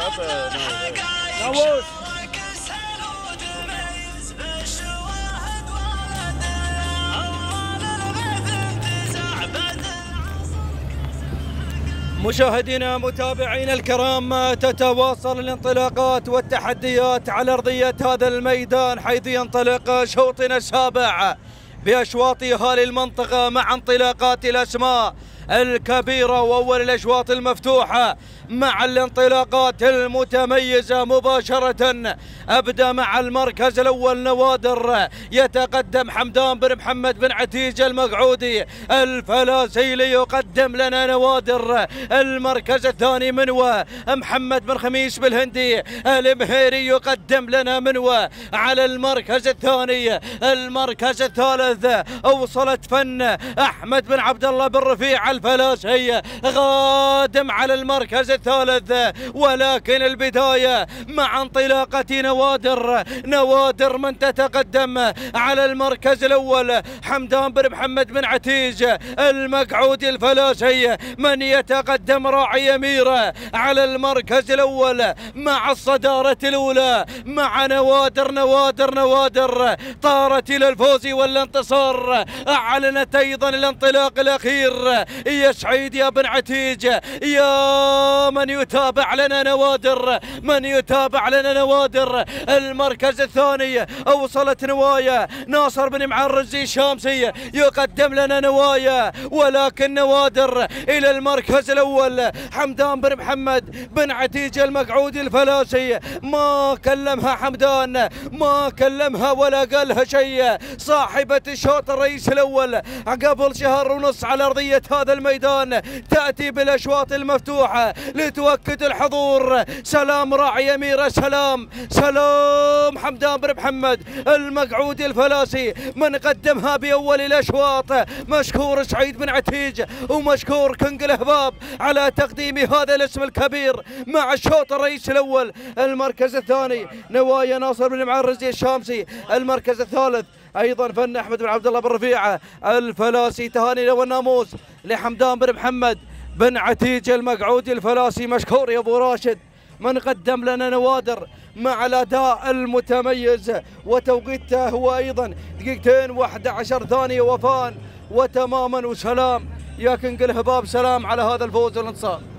ناووس. مشاهدينا متابعينا الكرام، تتواصل الانطلاقات والتحديات على أرضية هذا الميدان، حيث ينطلق شوطنا السابع بأشواط أهالي المنطقة مع انطلاقات الأسماء الكبيرة وأول الأشواط المفتوحة مع الانطلاقات المتميزة. مباشرة أبدأ مع المركز الأول نوادر، يتقدم حمدان بن محمد بن عتيج المقعودي الفلاسي ليقدم لنا نوادر. المركز الثاني منوى محمد بن خميس بالهندي المهيري يقدم لنا منوى على المركز الثاني. المركز الثالث أوصلت فن أحمد بن عبد الله بن رفيع الفلاسي غادم على المركز الثالث، ولكن البداية مع انطلاقة نوادر من تتقدم على المركز الأول حمدان بن محمد بن عتيج المقعودي الفلاسي، من يتقدم راعي أميرة على المركز الأول مع الصدارة الأولى مع نوادر طارت إلى الفوز والانتصار. أعلنت أيضا الانطلاق الأخير. يا سعيد يا بن عتيج، يا من يتابع لنا نوادر. المركز الثاني أوصلت نوايا ناصر بن معرزي الشامسي يقدم لنا نوايا، ولكن نوادر إلى المركز الأول حمدان بن محمد بن عتيج المقعودي الفلاسي. ما كلمها حمدان، ما كلمها ولا قالها شيء. صاحبة الشوط الرئيس الأول قبل شهر ونص على أرضية هذا الميدان تأتي بالأشواط المفتوحة لتؤكد الحضور. سلام راعي أميرة، سلام حمدان بن محمد المقعودي الفلاسي من قدمها بأول الأشواط. مشكور سعيد بن عتيج ومشكور كنق الأهباب على تقديم هذا الاسم الكبير مع الشوط الرئيس الأول. المركز الثاني نوايا ناصر بن معرزي الشامسي. المركز الثالث أيضا فن أحمد بن عبد الله بن رفيعة الفلاسي. تهانينا والناموس لحمدان بن محمد بن عتيج المقعودي الفلاسي. مشكور يا أبو راشد من قدم لنا نوادر مع الأداء المتميز، وتوقيته هو أيضا 2:11 ثانية وفاء وتماما. وسلام يا كنق الهباب، سلام على هذا الفوز والانتصار.